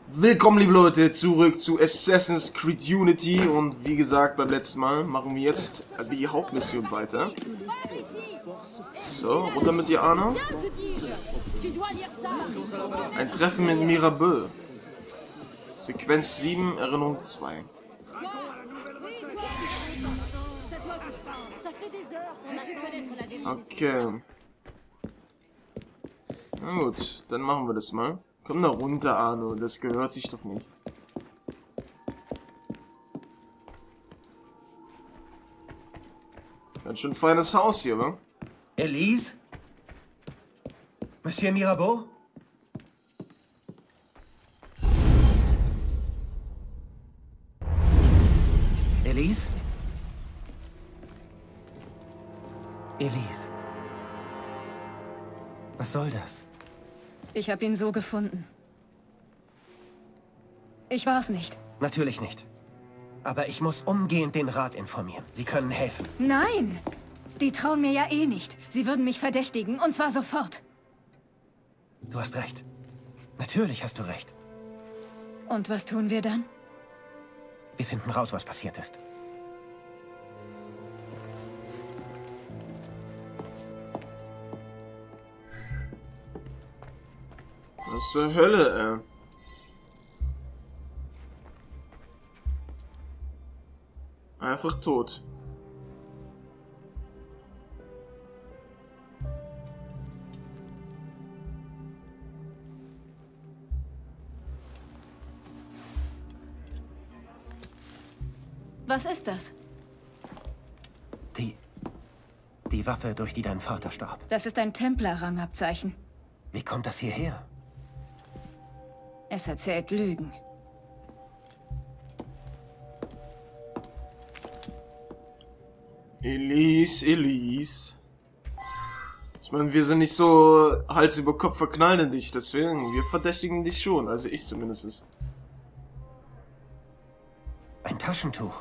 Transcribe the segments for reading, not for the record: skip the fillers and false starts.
Willkommen, liebe Leute, zurück zu Assassin's Creed Unity und wie gesagt beim letzten Mal machen wir jetzt die Hauptmission weiter. So, runter mit dir, Arno. Ein Treffen mit Mirabeau. Sequenz 7, Erinnerung 2. Okay. Na gut, dann machen wir das mal. Komm da runter, Arno, das gehört sich doch nicht. Ganz schön feines Haus hier, wa? Elise? Monsieur Mirabeau? Elise? Elise? Was soll das? Ich habe ihn so gefunden. Ich war's nicht. Natürlich nicht. Aber ich muss umgehend den Rat informieren. Sie können helfen. Nein! Die trauen mir ja eh nicht. Sie würden mich verdächtigen, und zwar sofort. Du hast recht. Natürlich hast du recht. Und was tun wir dann? Wir finden raus, was passiert ist. Was zur Hölle, Einfach tot. Was ist das? Die Waffe, durch die dein Vater starb. Das ist ein Templer-Rangabzeichen. Wie kommt das hierher? Es erzählt Lügen. Elise, Elise. Ich meine, wir sind nicht so Hals über Kopf verknallt in dich, deswegen, wir verdächtigen dich schon, also ich zumindest. Ein Taschentuch.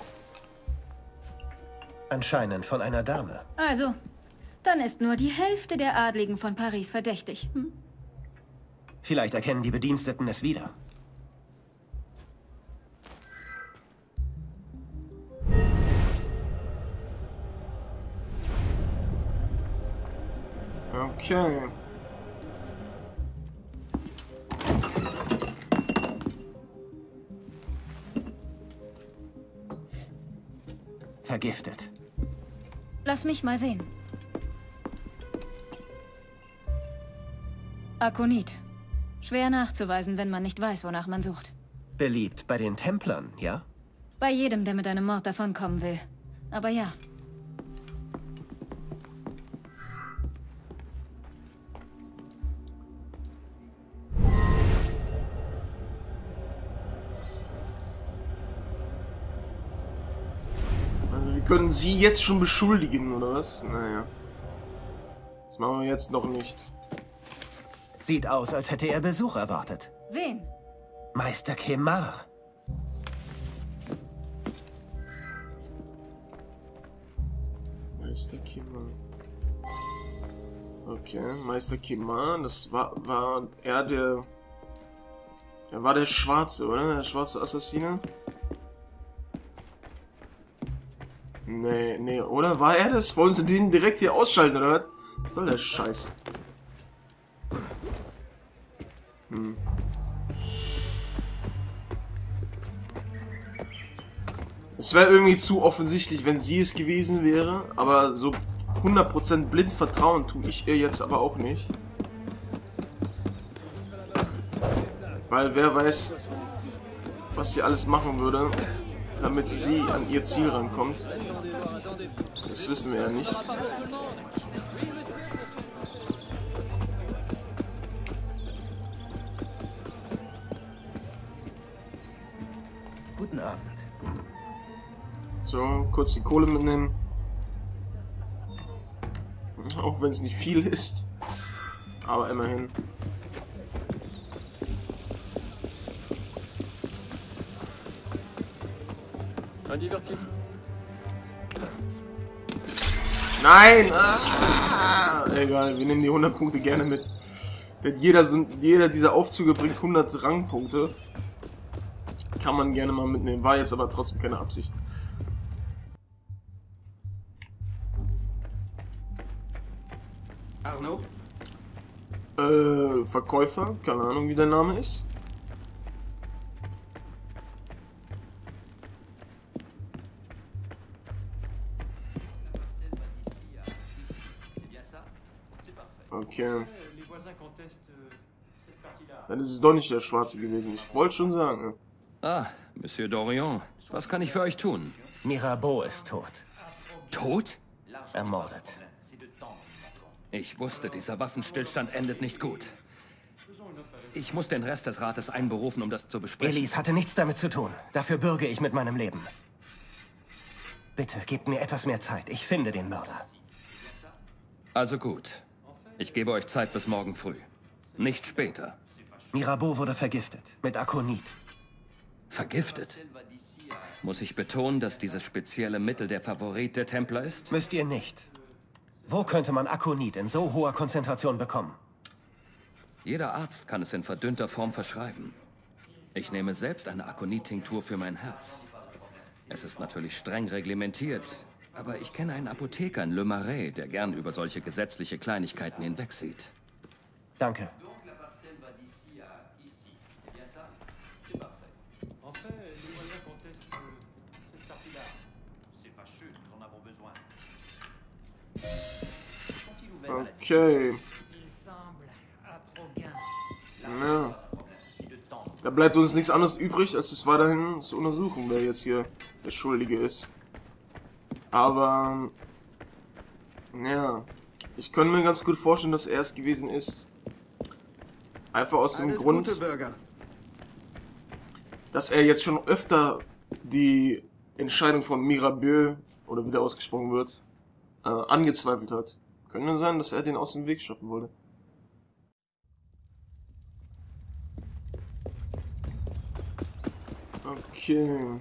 Anscheinend von einer Dame. Also, dann ist nur die Hälfte der Adligen von Paris verdächtig. Hm? Vielleicht erkennen die Bediensteten es wieder. Okay. Vergiftet. Lass mich mal sehen. Akonit. Schwer nachzuweisen, wenn man nicht weiß, wonach man sucht. Beliebt bei den Templern, ja? Bei jedem, der mit einem Mord davonkommen will. Aber ja. Also wir können sie jetzt schon beschuldigen, oder was? Naja. Das machen wir jetzt noch nicht. Sieht aus, als hätte er Besuch erwartet. Wen? Meister Kemar. Meister Kemar. Okay, Meister Kemar, das war er der... Er war der Schwarze, oder? Der schwarze Assassine? Nee, oder? War er das? Wollen sie den direkt hier ausschalten, oder was? Was soll der Scheiß? Es wäre irgendwie zu offensichtlich, wenn sie es gewesen wäre, aber so 100% blind vertrauen tue ich ihr jetzt aber auch nicht. Weil wer weiß, was sie alles machen würde, damit sie an ihr Ziel rankommt. Das wissen wir ja nicht. Guten Abend. So, kurz die Kohle mitnehmen. Auch wenn es nicht viel ist. Aber immerhin. Nein! Ah! Egal, wir nehmen die 100 Punkte gerne mit. Denn jeder dieser Aufzüge bringt 100 Rangpunkte. Kann man gerne mal mitnehmen. War jetzt aber trotzdem keine Absicht. Arno? Verkäufer. Keine Ahnung, wie der Name ist. Okay. Dann ist es doch nicht der Schwarze gewesen. Ich wollte schon sagen. Ah, Monsieur Dorian. Was kann ich für euch tun? Mirabeau ist tot. Tot? Ermordet. Ich wusste, dieser Waffenstillstand endet nicht gut. Ich muss den Rest des Rates einberufen, um das zu besprechen. Elise hatte nichts damit zu tun. Dafür bürge ich mit meinem Leben. Bitte, gebt mir etwas mehr Zeit. Ich finde den Mörder. Also gut. Ich gebe euch Zeit bis morgen früh. Nicht später. Mirabeau wurde vergiftet. Mit Akonit. Vergiftet? Muss ich betonen, dass dieses spezielle Mittel der Favorit der Templer ist? Müsst ihr nicht. Wo könnte man Akonit in so hoher Konzentration bekommen? Jeder Arzt kann es in verdünnter Form verschreiben. Ich nehme selbst eine Akonit-Tinktur für mein Herz. Es ist natürlich streng reglementiert, aber ich kenne einen Apotheker in Le Marais, der gern über solche gesetzliche Kleinigkeiten hinwegsieht. Danke. Okay. Ja. Da bleibt uns nichts anderes übrig, als es weiterhin zu untersuchen, wer jetzt hier der Schuldige ist. Aber ja, ich könnte mir ganz gut vorstellen, dass er es gewesen ist. Einfach aus dem Grund, dass er jetzt schon öfter die Entscheidung von Mirabeau, oder wie der ausgesprochen wird, angezweifelt hat. Könnte sein, dass er den aus dem Weg schaffen wollte. Okay.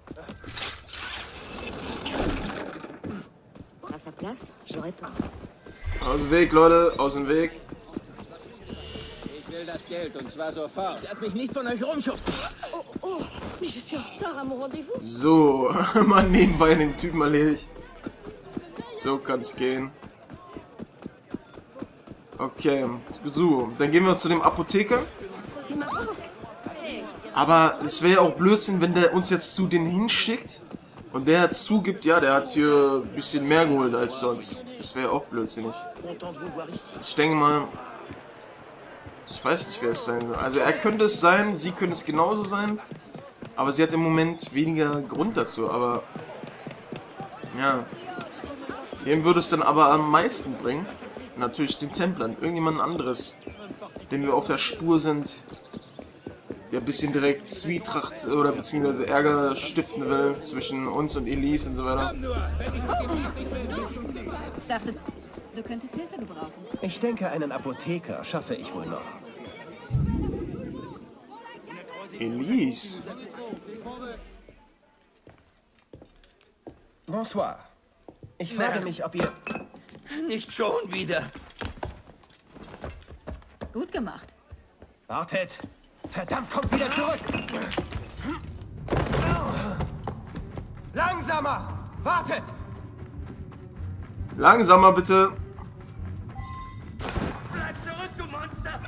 Aus dem Weg, Leute, aus dem Weg. Ich will das Geld und zwar sofort. Lass mich nicht von euch rumschubsen. So, mal nebenbei den Typen erledigt. So kann's gehen. Okay, so, dann gehen wir zu dem Apotheker. Aber es wäre ja auch Blödsinn, wenn der uns jetzt zu denen hinschickt und der zugibt, ja, der hat hier ein bisschen mehr geholt als sonst. Das wäre auch blödsinnig. Ich denke mal, ich weiß nicht, wer es sein soll. Also er könnte es sein, sie könnte es genauso sein, aber sie hat im Moment weniger Grund dazu, aber ja. Wem würde es dann aber am meisten bringen? Natürlich den Templern, irgendjemand anderes, dem wir auf der Spur sind, der ein bisschen direkt Zwietracht oder beziehungsweise Ärger stiften will zwischen uns und Elise und so weiter. Ich dachte, du könntest Hilfe gebrauchen. Ich denke, einen Apotheker schaffe ich wohl noch. Elise? Bonsoir. Ich frage mich, ob ihr... Nicht schon wieder. Gut gemacht. Wartet! Verdammt, kommt wieder zurück! Langsamer! Wartet! Langsamer bitte! Bleib zurück, du Monster!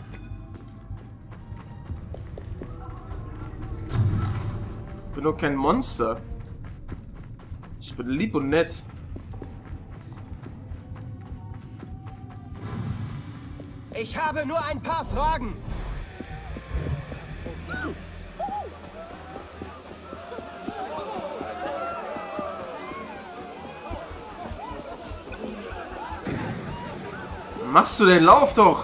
Ich bin doch kein Monster. Ich bin lieb und nett. Ich habe nur ein paar Fragen. Was machst du denn? Lauf doch!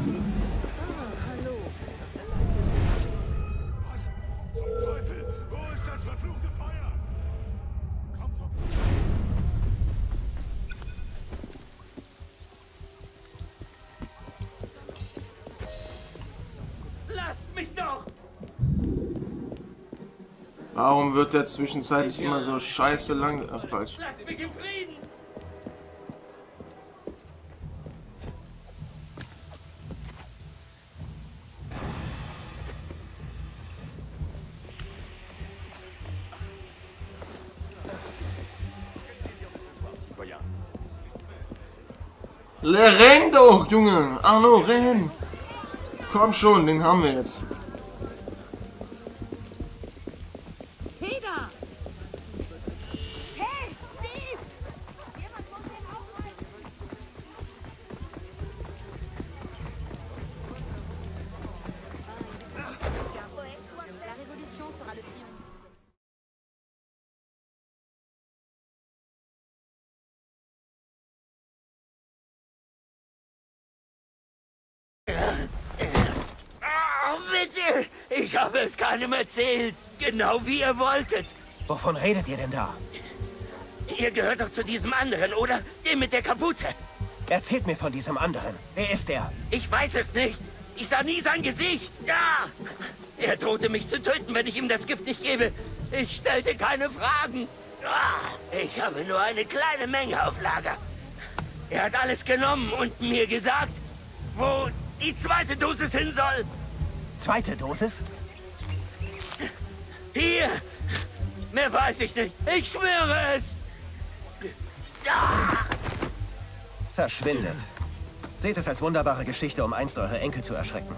Warum wird der zwischenzeitlich immer so scheiße lang... falsch. Lass mich in Frieden! Renn doch, Junge! Arno, renn! Komm schon, den haben wir jetzt. Peter! Hey, Steve! La révolution sera le triomphe. Oh, bitte! Ich habe es keinem erzählt. Genau wie ihr wolltet. Wovon redet ihr denn da? Ihr gehört doch zu diesem anderen, oder? Dem mit der Kapuze. Erzählt mir von diesem anderen. Wer ist der? Ich weiß es nicht. Ich sah nie sein Gesicht. Ja! Er drohte mich zu töten, wenn ich ihm das Gift nicht gebe. Ich stellte keine Fragen. Ich habe nur eine kleine Menge auf Lager. Er hat alles genommen und mir gesagt, wo die zweite Dosis hin soll. Zweite Dosis? Hier! Mehr weiß ich nicht. Ich schwöre es! Verschwindet. Seht es als wunderbare Geschichte, um einst eure Enkel zu erschrecken.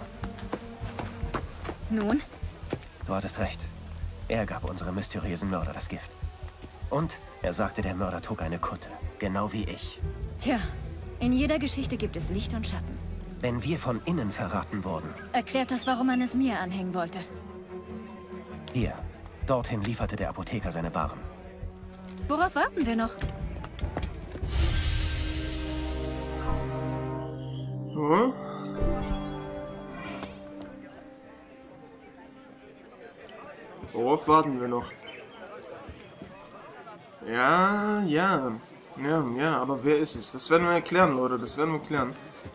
Nun? Du hattest recht. Er gab unserem mysteriösen Mörder das Gift. Und er sagte, der Mörder trug eine Kutte. Genau wie ich. Tja, in jeder Geschichte gibt es Licht und Schatten. Wenn wir von innen verraten wurden. Erklärt das, warum man es mir anhängen wollte. Hier. Dorthin lieferte der Apotheker seine Waren. Worauf warten wir noch? Hm? Worauf warten wir noch? Ja, aber wer ist es? Das werden wir erklären, Leute, das werden wir klären.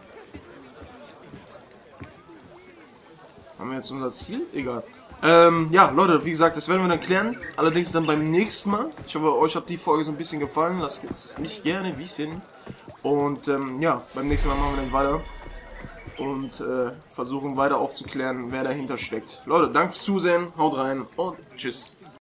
Haben wir jetzt unser Ziel? Egal. Ja, Leute, wie gesagt, das werden wir dann klären. Allerdings dann beim nächsten Mal. Ich hoffe, euch hat die Folge so ein bisschen gefallen. Lasst es mich gerne wissen. Und ja, beim nächsten Mal machen wir dann weiter. Und versuchen weiter aufzuklären, wer dahinter steckt. Leute, danke fürs Zusehen. Haut rein und tschüss.